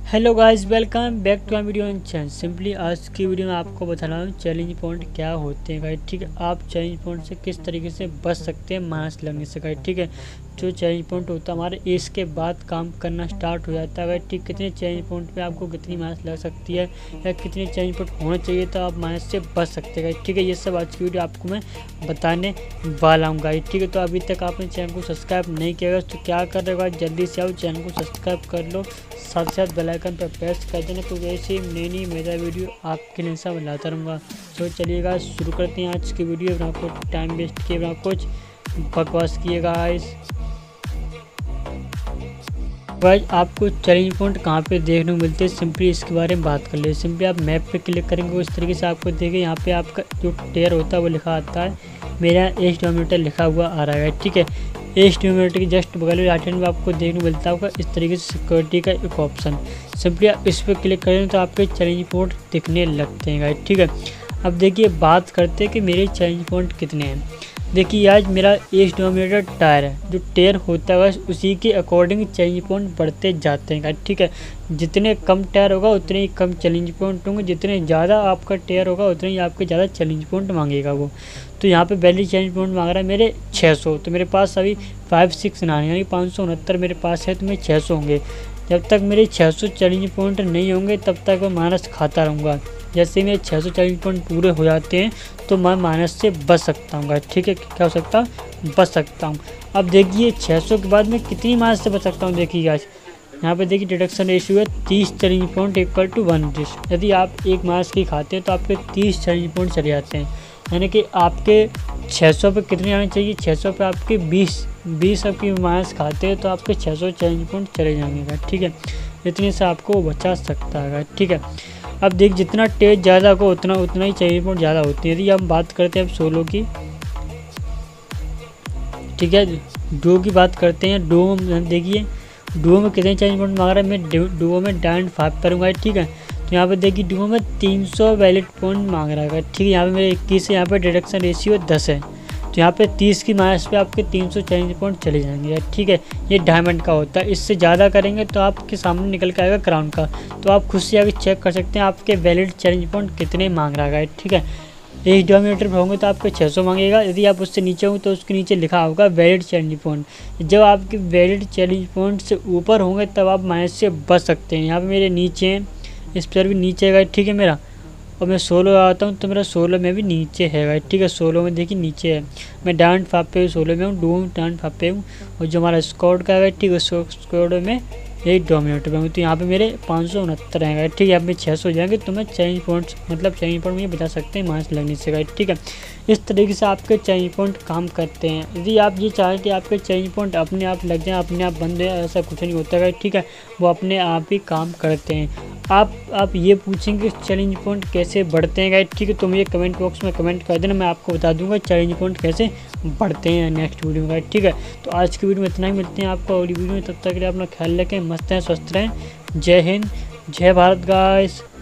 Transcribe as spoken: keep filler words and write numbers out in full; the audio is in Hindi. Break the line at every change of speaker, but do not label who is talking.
Hello guys, welcome back to my video on channel. Simply आज की वीडियो में आपको बता रहा हूँ चैलेंज पॉइंट क्या होते हैं गाइस। ठीक है, आप चैलेंज पॉइंट से किस तरीके से बच सकते हैं माइनस लगने से गाइस। ठीक है, जो चैलेंज पॉइंट होता है हमारे एज के बाद काम करना स्टार्ट हो जाता है गाइस। ठीक, कितने चैलेंज पॉइंट पे आपको कितनी माइनस लग सकती है या कितने चैलेंज पॉइंट होना चाहिए तो आप माइनस से बच सकते हैं गाइस। ठीक है, ये सब आज की वीडियो आपको मैं बताने वाला हूँ गाइस। ठीक है, तो अभी तक आपने चैनल को सब्सक्राइब नहीं किया तो क्या कर रहे हो गाइस, जल्दी से आओ चैनल को सब्सक्राइब कर लो, साथ साथ बेल आइकन पर प्रेस कर देना क्योंकि ऐसी नई नई मेरा वीडियो आपके लिए सब लाता रहूँगा। तो चलिएगा शुरू करते हैं आज की वीडियो। बिना कुछ टाइम वेस्ट किए, बिना कुछ बकवास किए गाइस। गाइस आपको चैलेंज पॉइंट कहाँ पे देखने को मिलते हैं, सिंपली इसके बारे में बात कर ले। सिंपली आप मैप पे क्लिक करेंगे, इस तरीके से आपको देखिए यहाँ पे आपका जो टेयर होता है वो लिखा आता है, मेरा एज डोमीटर लिखा हुआ आ रहा है। ठीक है, एज डोमीटर की जस्ट बगल में राइट हैंड में आपको देखने को मिलता होगा इस तरीके से सिक्योरिटी का एक ऑप्शन। सिंपली आप इस पर क्लिक करें तो आपके चैलेंज पॉइंट दिखने लगते हैं गाइस। ठीक है, अब देखिए बात करते हैं कि मेरे चैलेंज पॉइंट कितने हैं। देखिए आज मेरा एज डोमीटर टायर है, जो टायर होता है उसी के अकॉर्डिंग चैलेंज पॉइंट बढ़ते जाते हैं गाइस। ठीक है, जितने कम टायर होगा उतने ही कम चैलेंज पॉइंट होंगे, जितने ज़्यादा आपका टायर होगा उतने ही आपके ज़्यादा चैलेंज पॉइंट मांगेगा वो। तो यहाँ पे वैलिड चैलेंज पॉइंट मांग रहा है मेरे छः सौ, तो मेरे पास अभी फाइव सिक्स नाइन यानी पाँच सौ उनहत्तर मेरे पास है, तो मेरे छः सौ होंगे। जब तक मेरे छः सौ चैलेंज पॉइंट नहीं होंगे तब तक मैं माइनस खाता रहूँगा। जैसे मेरे छः सौ चैलेंज पॉइंट पूरे हो जाते हैं तो मैं माइनस से बच सकता हूँ। ठीक है, क्या हो सकता हूँ, बच सकता हूँ। अब देखिए छः सौ के बाद मैं कितनी माइनस से बच सकता हूँ। देखिए गाइस यहाँ पे देखिए डिडक्शन रेशियो है तीस challenge point equal to one dish. यदि आप एक माइनस की खाते हैं तो आपके तीस चैलेंज पॉइंट चले जाते हैं, यानी कि आपके छः सौ पे कितने आने चाहिए, छः सौ पे आपके बीस बीस आपकी माइनस खाते हैं तो आपके छः सौ चैलेंज पॉइंट चले जाएंगे। ठीक है, इतने से आपको बचा सकता है। ठीक है, अब देख जितना टेज ज़्यादा होगा उतना उतना ही चैलेंज पॉइंट ज़्यादा होती है। यदि हम बात करते हैं अब सोलो की, ठीक है, डुओ की बात करते हैं। डुओ में देखिए डुओ में कितने चैलेंज पॉइंट मांग रहा है, मैं डुओ में डायमंड फाइव करूँगा। ठीक है, तो यहाँ पे देखिए डुओ में तीन सौ वैलिड पॉइंट मांग रहा है। ठीक है, यहाँ पे मेरे इक्कीस है, यहाँ पे डिडक्शन रेशियो दस है, तो यहाँ पे तीस की माइनस पे आपके तीन सौ चैलेंज पॉइंट चले जाएंगे। ठीक है, ये डायमंड का होता है, इससे ज़्यादा करेंगे तो आपके सामने निकल के आएगा क्राउन का। तो आप खुद से आगे चेक कर सकते हैं आपके वैलिड चैलेंज पॉइंट कितने मांग रहा है। ठीक है, एज डोमीटर पर होंगे तो आपके छः सौ मांगेगा, यदि आप उससे नीचे होंगे तो उसके नीचे लिखा होगा वैलिड चैलेंज पॉइंट। जब आपके वैलिड चैलेंज पॉइंट से ऊपर होंगे तब आप माइनस से बच सकते हैं। यहाँ पे मेरे नीचे हैं, इस पर भी नीचे है। ठीक है, मेरा और मैं सोलो आता हूँ तो मेरा सोलो में भी नीचे है। ठीक है, सोलो में देखिए नीचे है, मैं डायमंड फाइव पे सोलो में हूँ, डुओ में डायमंड फाइव पे हूँ, और जो हमारा स्क्वाड का है ठीक है स्क्वाड में एक डोमिनेटर पे हूँ। तो यहाँ पे मेरे पाँच सौ उनहत्तर हैं। ठीक है, अब मैं छः सौ हो जाएंगे तो मैं चैलेंज पॉइंट्स मतलब चैलेंज पॉइंट मुझे बचा सकते हैं माइनस लगने से। ठीक है, इस तरीके से आपके चैलेंज पॉइंट काम करते हैं। यदि आप ये चाहें कि आपके चैलेंज पॉइंट अपने आप लग जाए, अपने आप बंद है, ऐसा कुछ नहीं होता है। ठीक है, वो अपने आप ही काम करते हैं। आप आप ये पूछेंगे चैलेंज पॉइंट कैसे बढ़ते हैं गाइस। ठीक है, तो मुझे कमेंट बॉक्स में कमेंट कर देना, मैं आपको बता दूंगा चैलेंज पॉइंट कैसे बढ़ते हैं नेक्स्ट वीडियो में। ठीक है, तो आज की वीडियो में इतना ही, मिलते हैं आपको अगली वीडियो में। तब तक के लिए अपना ख्याल रखें, मस्त रहें, स्वस्थ रहें। जय हिंद, जय भारत गाइस।